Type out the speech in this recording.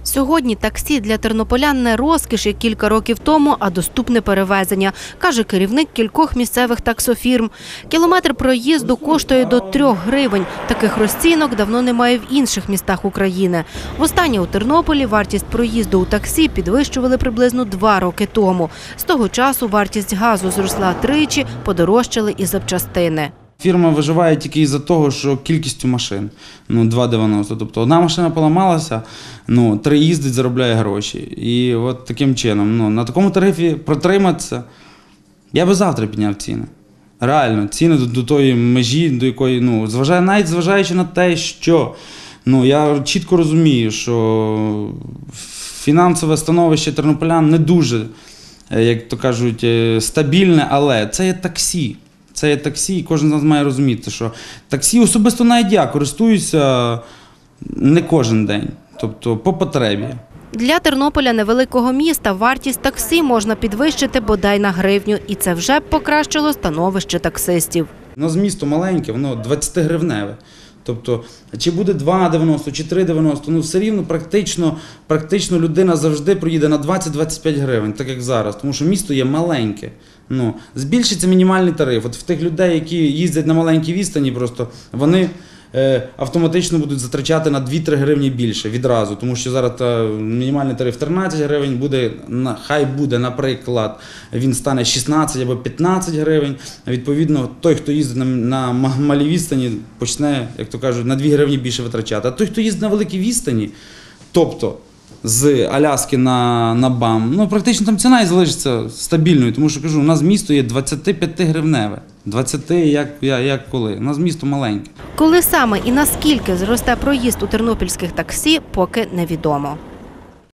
Сьогодні таксі для тернополян не розкіш, як кілька років тому, а доступне перевезення, каже керівник кількох місцевих таксофірм. Кілометр проїзду коштує до 3 гривень. Таких розцінок давно немає в інших містах України. Востаннє у Тернополі вартість проїзду у таксі підвищували приблизно 2 роки тому. З того часу вартість газу зросла тричі, подорожчали і запчастини. Фірма виживає тільки із-за того, що кількістю машин, 2,90. Тобто одна машина поламалася, 3 їздить, заробляє гроші. І от таким чином, на такому тарифі протриматися, я би завтра підняв ціни. Реально, ціни до тої межі, до якої, навіть зважаючи на те, що, я чітко розумію, що фінансове становище тернополян не дуже, як то кажуть, стабільне, але це є таксі. Це є таксі, і кожен з нас має розуміти, що таксі особисто навіть я користуюся не кожен день, тобто по потребі. Для Тернополя, невеликого міста, вартість таксі можна підвищити бодай на гривню. І це вже покращило становище таксистів. У нас місто маленьке, воно 20-гривневе. Тобто, чи буде 2,90, чи 3,90, все рівно практично людина завжди проїде на 20-25 гривень, так як зараз, тому що місто є маленьке. Збільшиться мінімальний тариф. От в тих людей, які їздять на маленькій відстані, просто вони автоматично будуть затрачати на 2-3 гривні більше відразу, тому що зараз мінімальний тариф 13 гривень, хай буде, наприклад, він стане 16 або 15 гривень. Відповідно, той, хто їздить на малій відстані, почне, як то кажуть, на 2 гривні більше витрачати. А той, хто їздить на великій відстані, тобто з Аляски на БАМ, практично там ціна і залишиться стабільною, тому що, кажу, у нас місто є 25-гривневе. 20 як коли. У нас місто маленьке. Коли саме і наскільки зросте проїзд у тернопільських таксі, поки невідомо.